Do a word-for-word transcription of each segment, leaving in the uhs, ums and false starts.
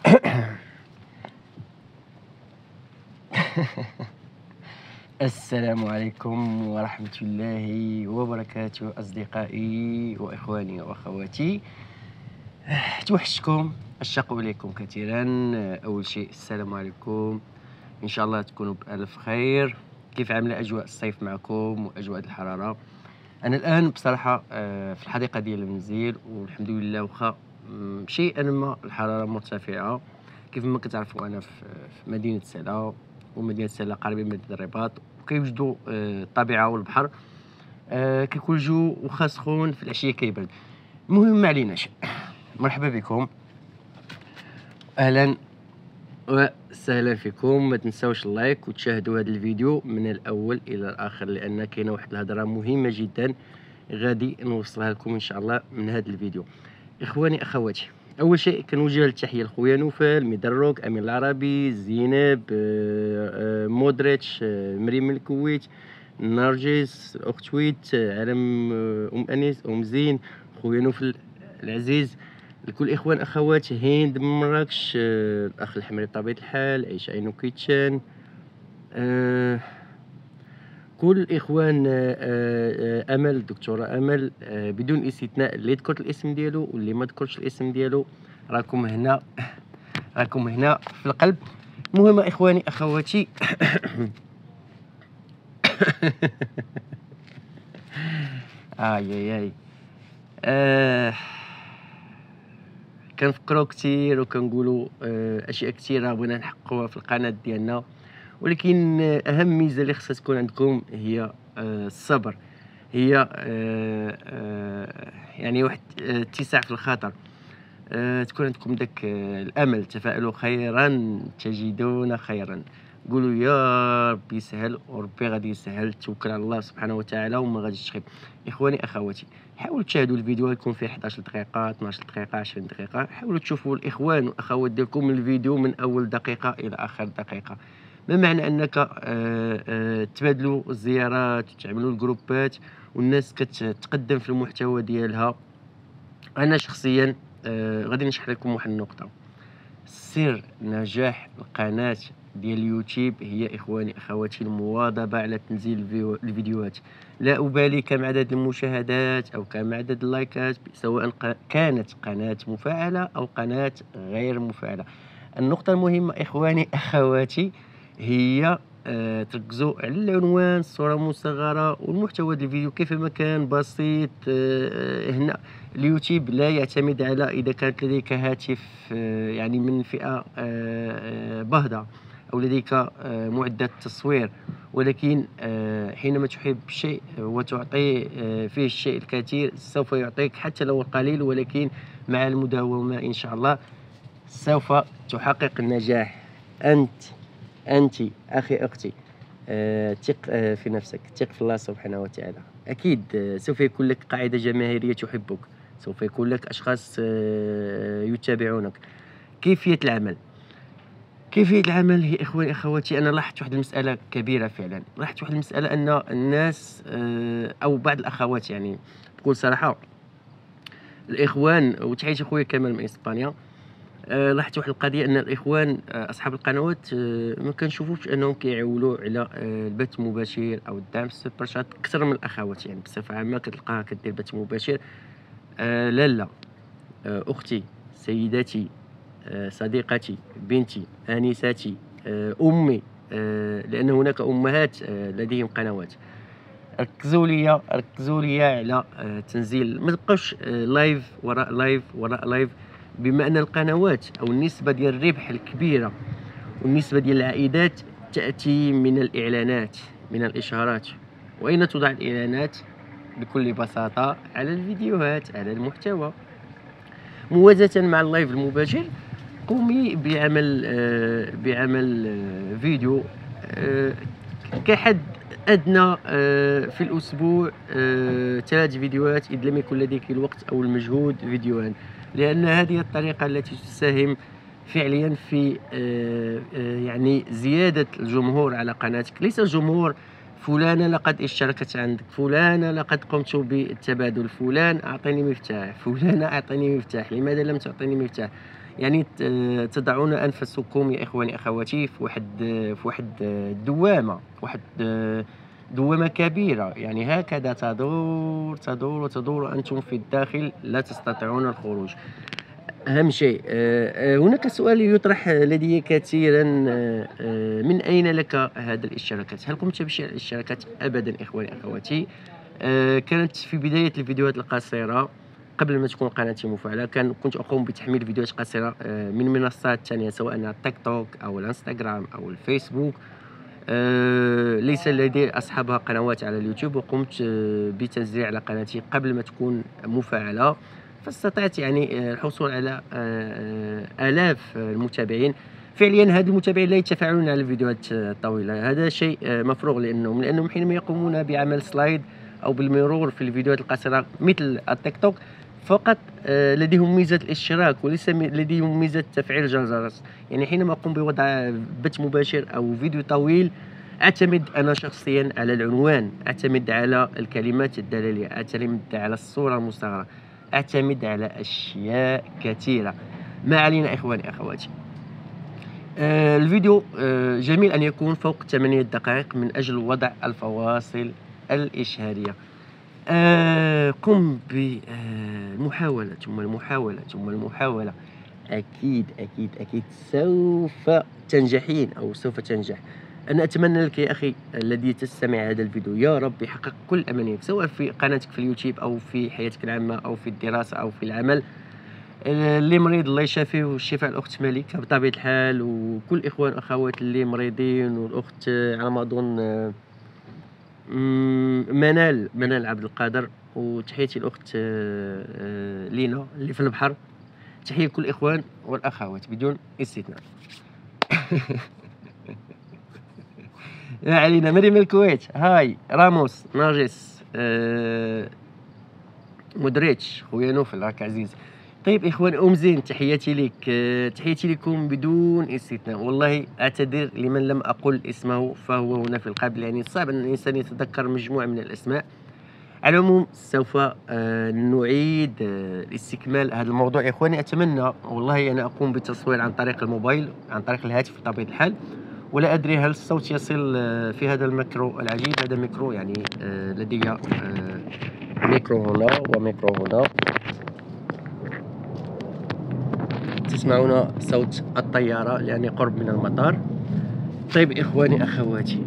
السلام عليكم ورحمة الله وبركاته أصدقائي وإخواني وأخواتي. توحشتكم، أشتاق إليكم كثيرا. أول شيء السلام عليكم، إن شاء الله تكونوا بألف خير. كيف عاملة أجواء الصيف معكم وأجواء الحرارة؟ أنا الآن بصراحة آه، في الحديقة ديال المنزل، والحمد لله واخا شيئا ما الحرارة مرتفعة. كيف ما كتعرفوا أنا في في مدينة سلا، ومدينة سلا قريبة من مدينة الرباط، وكيوجدوا آه، الطبيعة والبحر. آه، كيكون الجو واخا سخون، في العشية كيبرد. المهم ما عليناش. مرحبا بكم، أهلا وسهلا فيكم. ما تنساوش اللايك وتشاهدوا هذا الفيديو من الأول إلى الآخر، لأن كاينة واحد الهضرة مهمة جدا غادي نوصلها لكم إن شاء الله من هذا الفيديو. إخواني أخواتي، أول شيء كنوجه التحية لخويا نوفل، ميدروك، أمين العربي، زينب، آه، آه، مودريتش، آه، مريم الكويت، نرجس، أخت ويت، آه، علم، آه، أم أنيس، أم زين، خويا نوفل العزيز، لكل إخوان أخوات، هند من مراكش، آه، الأخ الحمري بطبيعة الحال، عيشة عينو كيتشان، آه، كل إخوان، آه، آه، أمل، الدكتورة أمل، آه، بدون استثناء، اللي ذكرت الاسم ديالو واللي ما ذكرتش الاسم ديالو، راكم هنا، راكم هنا في القلب. المهم إخواني أخواتي، آي آي آي آه كنفكروا كثير وكنقولوا آه أشياء كثيرة بغينا نحققوها في القناة ديالنا، ولكن آه أهم ميزة اللي خصها تكون عندكم هي آه الصبر، هي آه آه يعني واحد آه اتساع في الخاطر، آه تكون عندكم داك آه الامل. تفاءلوا خيرا تجدون خيرا، قولوا يا ربي يسهل، وربي غادي يسهل. توكل على الله سبحانه وتعالى وما غاديش تخيب. اخواني اخواتي، حاولوا تشاهدوا الفيديو، يكون فيه إحدى عشر دقيقه، اثنا عشر دقيقه، عشرين دقيقه. حاولوا تشوفوا الاخوان والاخوات ديالكم الفيديو من اول دقيقه الى اخر دقيقه. ما معنى انك آه آه تبادلوا الزيارات وتعملوا الجروبات والناس كتقدم في المحتوى ديالها. انا شخصيا آه غادي نشرح لكم واحد النقطه. سر نجاح القناه ديال اليوتيوب هي اخواني اخواتي المواظبه على تنزيل الفيو- الفيديوهات، لا ابالي كم عدد المشاهدات او كم عدد اللايكات، سواء ق- كانت قناه مفعله او قناه غير مفعله. النقطه المهمه اخواني اخواتي هي آه تركزوا على العنوان، الصوره المصغره، والمحتوى ديال الفيديو كيفما كان بسيط. آه آه، هنا اليوتيوب لا يعتمد على إذا كانت لديك هاتف آه، يعني من فئة آه، آه، باهظة، أو لديك آه، معدة تصوير، ولكن آه، حينما تحب شيء وتعطي آه، فيه الشيء الكثير سوف يعطيك حتى لو القليل، ولكن مع المداومة إن شاء الله سوف تحقق النجاح. أنت أنت أخي أختي، آه، ثق آه، في نفسك، ثق في الله سبحانه وتعالى. أكيد آه، سوف يكون لك قاعدة جماهيرية تحبك، سوف يكون لك أشخاص آه، يتابعونك. كيفية العمل، كيفية العمل هي إخواني أخواتي، أنا لاحظت واحد المسألة كبيرة فعلا. لاحظت واحد المسألة أن الناس آه، أو بعض الأخوات، يعني بكل صراحة الإخوان، وتحياتي خويا كمال من إسبانيا، آه، لاحظت واحد القضيه، ان الاخوان آه، اصحاب القنوات آه، ما كنشوفوش انهم كيعولوا على آه، البث المباشر او الدعم السوبر شات اكثر من الاخوات. يعني بصفه عامه كتلقاها كدير بث مباشر. آه لا لا، آه اختي، سيدتي، آه صديقتي، بنتي، انساتي، آه امي، آه لان هناك امهات آه لديهم قنوات. ركزوا لي ركزوا لي على آه، تنزيل، ما تبقاوش آه، لايف وراء لايف وراء لايف. بما ان القنوات او النسبه ديال الربح الكبيره والنسبه ديال العائدات تاتي من الاعلانات، من الاشهارات. واين توضع الاعلانات؟ بكل بساطه على الفيديوهات، على المحتوى. موازاه مع اللايف المباشر، قومي بعمل آه، بعمل آه، فيديو آه، كحد أدنى آه، في الأسبوع آه، ثلاث فيديوهات، إذا لم يكن لديك الوقت أو المجهود فيديوهان، لأن هذه الطريقة التي تساهم فعليا في آه، آه، يعني زيادة الجمهور على قناتك. ليس الجمهور فلانة لقد اشتركت عندك، فلانة لقد قمت بالتبادل، فلان أعطيني مفتاح، فلانة أعطيني مفتاح، لماذا لم تعطيني مفتاح؟ يعني تضعون أنفسكم يا إخواني أخواتي في واحد في واحد الدوامة، واحد دوامة كبيرة، يعني هكذا تدور تدور وتدور وأنتم في الداخل لا تستطيعون الخروج. أهم شيء آه، آه، هناك سؤال يطرح لدي كثيرا، آه، آه، من أين لك هذا الاشتراكات؟ هل قمت بشراء الاشتراكات؟ أبدا إخواني أخواتي. آه، كانت في بداية الفيديوهات القصيرة قبل ما تكون قناتي مفعلة، كان كنت أقوم بتحميل فيديوهات قصيرة آه، من منصات ثانية سواء التيك توك أو الانستغرام أو الفيسبوك. آه، ليس لدي أصحابها قنوات على اليوتيوب، وقمت آه، بتنزيل على قناتي قبل ما تكون مفعلة، فاستطعت يعني آه، الحصول على آه، آه، آلاف المتابعين. فعليا هاد المتابعين لا يتفاعلون على الفيديوهات آه، الطويلة، هذا شيء آه، مفروغ لأنهم لأنهم حينما يقومون بعمل سلايد أو بالمرور في الفيديوهات القصيرة مثل التيك توك فقط آه، لديهم ميزة الاشتراك وليس مي- لديهم ميزة تفعيل الجرس. يعني حينما أقوم بوضع بث مباشر أو فيديو طويل أعتمد أنا شخصيا على العنوان، أعتمد على الكلمات الدلالية، أعتمد على الصورة المصغرة، أعتمد على أشياء كثيرة. ما علينا إخواني أخواتي. آه الفيديو آه جميل أن يكون فوق ثمانية دقائق من أجل وضع الفواصل الإشهارية. آه قم بالمحاولة ثم المحاولة ثم المحاولة. أكيد أكيد أكيد سوف تنجحين أو سوف تنجح. أنا أتمنى لك يا أخي الذي تستمع هذا الفيديو يا رب يحقق كل أمانيك سواء في قناتك في اليوتيوب أو في حياتك العامة أو في الدراسة أو في العمل. اللي مريض الله يشافيه والشفاء الأخت مليكة بطبيعة الحال، وكل الإخوان والأخوات اللي مريضين، والأخت على ما أظن مم، منال منال عبد القادر، وتحياتي الأخت آه، آه، لينا اللي في البحر. تحية كل الإخوان والأخوات بدون استثناء. يا علينا مريم الكويت، هاي راموس ناجس، آه مدريتش خويا نوفل راك عزيز. طيب إخوان أم زين تحياتي لك، آه تحياتي لكم بدون استثناء. والله أعتذر لمن لم أقل اسمه فهو هنا في القلب، يعني صعب أن الإنسان يتذكر مجموعة من الأسماء. على العموم سوف آه نعيد آه استكمال هذا الموضوع يا إخواني. أتمنى والله أنا أقوم بالتصوير عن طريق الموبايل عن طريق الهاتف بطبيعة الحال، ولا أدري هل الصوت يصل آه في هذا الميكرو العجيب. هذا ميكرو يعني آه لدي آه ميكرو هنا وميكرو هنا، تسمعون صوت الطيارة لأني قرب من المطار. طيب إخواني أخواتي،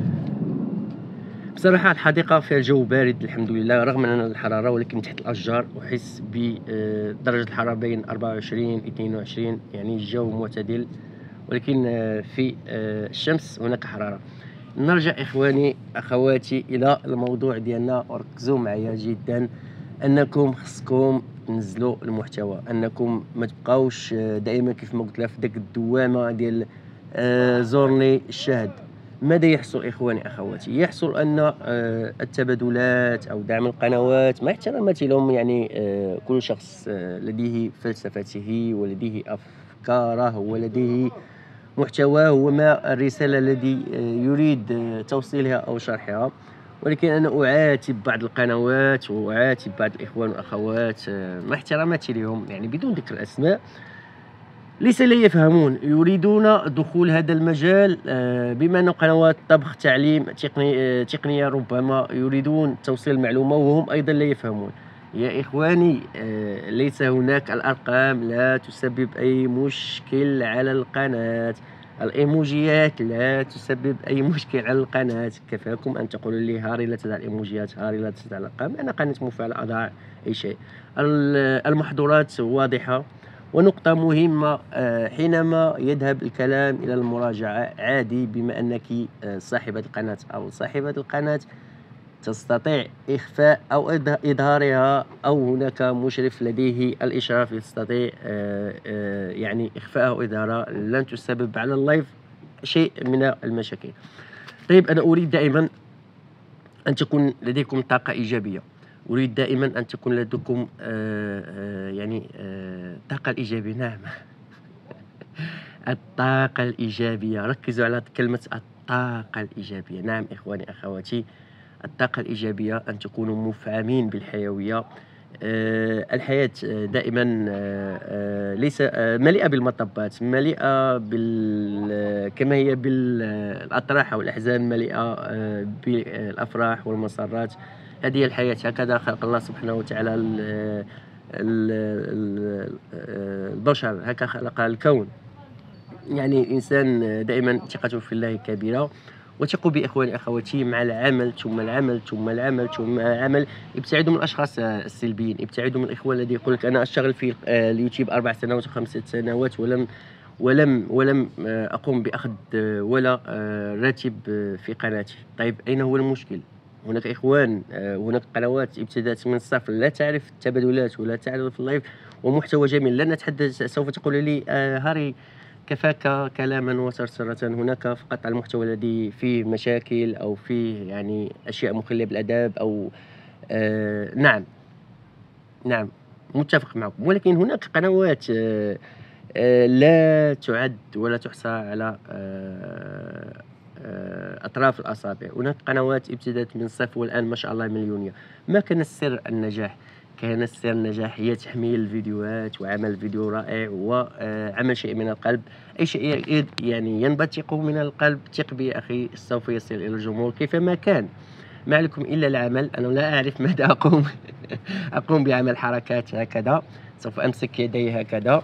بصراحة الحديقة فيها الجو بارد الحمد لله رغم أن الحرارة، ولكن تحت الأشجار أحس بدرجة الحرارة بين أربعة وعشرين اثنين وعشرين، يعني الجو معتدل، ولكن في الشمس هناك حرارة. نرجع إخواني أخواتي إلى الموضوع ديالنا وركزوا معايا جدا. أنكم خصكم تنزلوا المحتوى، أنكم ما تبقاوش دائما كيف ما قلت لها في ديك الدوامة ديال زورني الشاهد. ماذا يحصل إخواني أخواتي؟ يحصل أن التبادلات أو دعم القنوات مع احتراماتي لهم، يعني كل شخص لديه فلسفته ولديه أفكاره ولديه محتواه وما الرسالة الذي يريد توصيلها أو شرحها، ولكن أنا أعاتب بعض القنوات وأعاتب بعض الإخوان والأخوات مع احتراماتي لهم يعني بدون ذكر الأسماء، ليس لا يفهمون، يريدون دخول هذا المجال بما أن قنوات طبخ تعليم تقني تقنية ربما يريدون توصيل المعلومة وهم أيضا لا يفهمون. يا إخواني ليس هناك، الأرقام لا تسبب أي مشكل على القناة، الإيموجيات لا تسبب أي مشكل على القناة. كفاكم أن تقولوا لي هاري لا تدع الإيموجيات، هاري لا تدع الأرقام، أنا قناة مفعلة أضع أي شيء. المحظورات واضحة. ونقطة مهمة، حينما يذهب الكلام إلى المراجعة عادي بما أنك صاحبة القناة أو صاحبة القناة تستطيع إخفاء أو إظهارها، أو هناك مشرف لديه الإشراف يستطيع يعني إخفاءها أو إظهارها، لن تسبب على اللايف شيء من المشاكل. طيب أنا أريد دائما أن تكون لديكم طاقة إيجابية، أريد دائما أن تكون لديكم آآ آآ يعني آآ الطاقة الإيجابية. نعم الطاقة الإيجابية، ركزوا على كلمة الطاقة الإيجابية. نعم إخواني أخواتي، الطاقة الإيجابية أن تكونوا مفعمين بالحيوية، آآ الحياة دائمًا آآ ليس آآ مليئة بالمطبات، مليئة بال كما هي بالأطراح أو الأحزان، مليئة آآ بالأفراح والمسرات. هذه هي الحياة، هكذا خلق الله سبحانه وتعالى ال ال ال آآ البشر، هكا خلق الكون. يعني الإنسان دائمًا ثقته في الله كبيرة، وثقوا بي إخواني أخواتي، مع العمل ثم العمل ثم العمل ثم العمل. ابتعدوا من الأشخاص السلبيين، ابتعدوا من الإخوان الذي يقول لك أنا أشتغل في آآ اليوتيوب أربع سنوات وخمس سنوات ولم ولم ولم آآ أقوم بأخذ آه، ولا آآ راتب آه، في قناتي. طيب أين هو المشكل؟ هناك إخوان، آآ هناك قنوات ابتدأت من الصفر، لا تعرف التبادلات ولا تعرف اللايف ومحتوى جميل. لن أتحدث، سوف تقول لي آآ هاري كفاك كلامًا وثرثرة، هناك فقط المحتوى الذي فيه مشاكل أو فيه يعني أشياء مخلة بالآداب أو آآ نعم، نعم، متفق معكم، ولكن هناك قنوات آآ آآ لا تُعَد ولا تُحصى على آآ آآ أطراف الأصابع. هناك قنوات ابتدأت من الصفر والآن ما شاء الله مليونية. ما كان سر النجاح؟ كان سر النجاح هي تحميل الفيديوهات وعمل فيديو رائع وعمل شيء من القلب. أي شيء ي يعني ينبثق من القلب، ثق بي يا أخي سوف يصل إلى الجمهور كيفما كان. ما عليكم إلا العمل. أنا لا أعرف ماذا أقوم أقوم بعمل حركات هكذا، سوف أمسك يدي هكذا.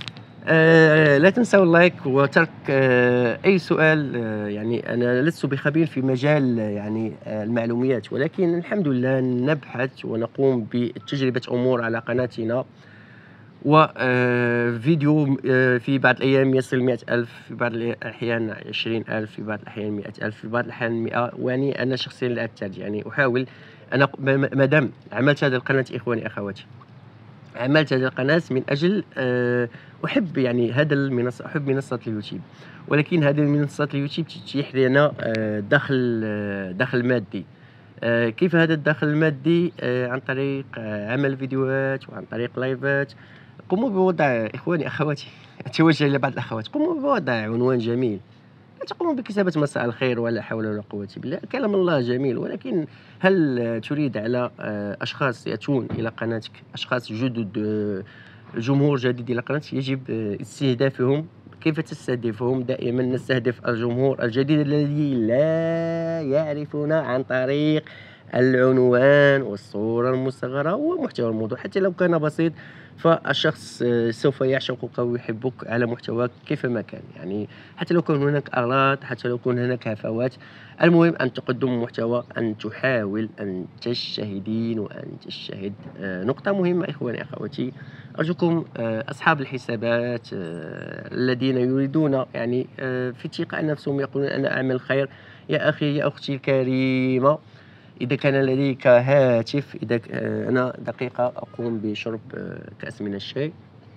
آآ لا تنسوا اللايك وترك آآ أي سؤال. آآ يعني أنا لست بخبير في مجال آه، يعني آآ المعلوميات، ولكن الحمد لله نبحث ونقوم بتجربة أمور على قناتنا. و آآ فيديو آآ في بعض الأيام يصل مئة ألف، في بعض الأحيان عشرين ألف، في بعض الأحيان مئة ألف، في بعض الأحيان مئة. ويعني أنا شخصيًا لا أبتعد، يعني أحاول أنا ق ما ما دام عملت هذه القناة إخواني أخواتي، عملت هذه القناة من أجل آآ أحب يعني هذا المنصة، أحب منصة اليوتيوب، ولكن هذه المنصة اليوتيوب تتيح لنا آآ دخل آه، دخل مادي. آآ كيف هذا الدخل المادي؟ آآ عن طريق آه، عمل فيديوهات وعن طريق لايفات. قوموا بوضع إخواني أخواتي أتوجه إلى بعض الأخوات، قوموا بوضع عنوان جميل. لا تقوم بكتابة مساء الخير ولا حول ولا قوة بالله. كلام الله جميل، ولكن هل تريد على آه، أشخاص يأتون إلى قناتك، أشخاص جدد، آه، جمهور جديد إلى قناتك، يجب آه، استهدافهم. كيف تستهدفهم؟ دائما نستهدف الجمهور الجديد الذي لا يعرفنا عن طريق العنوان والصورة المصغرة ومحتوى الموضوع. حتى لو كان بسيط فالشخص آه، سوف يعشقك ويحبك على محتواك كيفما كان. يعني حتى لو كان هناك أغلاط، حتى لو كان هناك هفوات، المهم أن تقدم محتوى، أن تحاول أن تجتهدين وأن تجتهد. آه، نقطة مهمة إخواني أخواتي، أرجوكم آه، أصحاب الحسابات آه، الذين يريدون يعني آه، في اتقاء نفسهم يقولون أنا أعمل خير. يا أخي يا أختي الكريمة، إذا كان لديك هاتف، إذا ك- آه، أنا دقيقة أقوم بشرب آه، كأس من الشاي.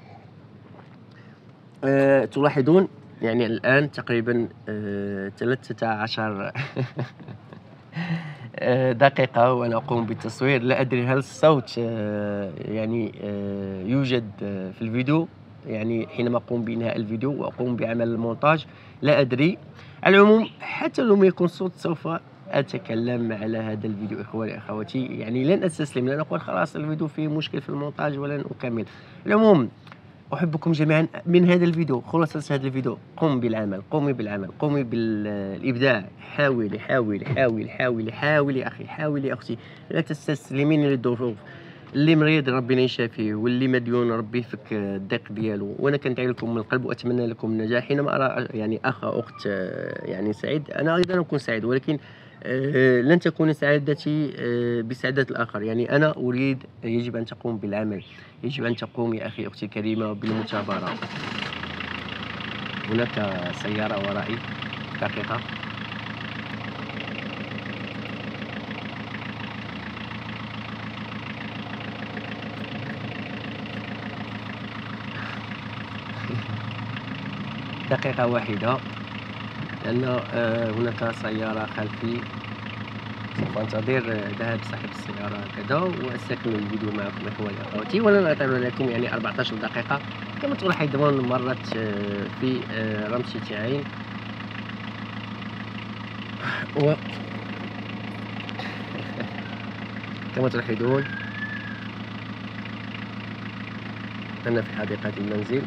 آه، تلاحظون يعني الآن تقريبا آه، ثلاثة عشر آه، دقيقة وأنا أقوم بالتصوير. لا أدري هل الصوت آه، يعني آه، يوجد آه، في الفيديو، يعني حينما أقوم بإنهاء الفيديو وأقوم بعمل المونتاج، لا أدري. على العموم حتى لو ما يكون صوت سوف أتكلم على هذا الفيديو إخواني أخواتي. يعني لن أستسلم، لن أقول خلاص الفيديو فيه مشكل في المونتاج ولن أكمل. العموم أحبكم جميعا. من هذا الفيديو، خلاصة هذا الفيديو، قم بالعمل، قومي بالعمل، قومي بالإبداع. حاولي حاولي حاولي حاولي حاولي يا أخي، حاولي يا أختي، لا تستسلمين للظروف. اللي مريض ربنا يشافيه، واللي مديون ربي يفك الضيق ديالو. وانا كندعي لكم من القلب واتمنى لكم النجاح. حينما ارى يعني اخ أو اخت آه، يعني سعيد، انا ايضا اكون سعيد، ولكن آه، لن تكون سعادتي آه، بسعادة الآخر. يعني أنا أريد، يجب أن تقوم بالعمل، يجب أن تقوم يا أخي أختي الكريمة بالمثابرة. هناك سيارة ورائي، دقيقة. دقيقة واحدة، لأن آه، هناك سيارة خلفي. سوف أنتظر آه، ذهاب صاحب السيارة هكذا وأستكمل الفيديو معكم إخواني أخواتي، ولن أطيل لكم يعني أربعة عشر دقيقة. كما تلاحظون مرت آه، في آه، رمشة عين. و كما تلاحظون أنا في حديقة المنزل.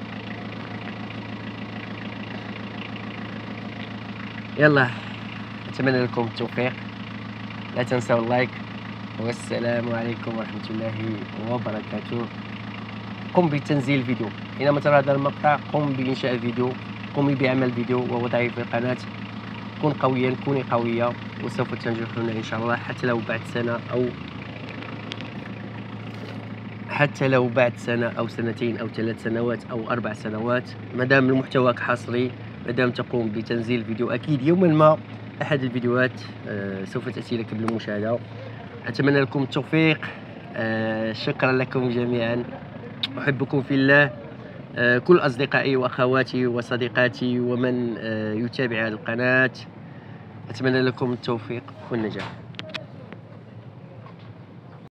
يلا أتمنى لكم التوفيق، لا تنسوا اللايك، والسلام عليكم ورحمة الله وبركاته. قم بتنزيل الفيديو، حينما ترى هذا المقطع قم بإنشاء فيديو، قم بعمل فيديو ووضعه في القناة. كن قويا، كوني قوية، وسوف تنجحون إن شاء الله، حتى لو بعد سنة أو حتى لو بعد سنة أو سنتين أو ثلاث سنوات أو أربع سنوات، مادام المحتوى حصري، مادام تقوم بتنزيل فيديو، أكيد يوما ما أحد الفيديوهات آه سوف تأتي لك بالمشاهدة. أتمنى لكم التوفيق. آه شكرا لكم جميعا، أحبكم في الله. آه كل أصدقائي وأخواتي وصديقاتي ومن آه يتابع القناة، أتمنى لكم التوفيق والنجاح.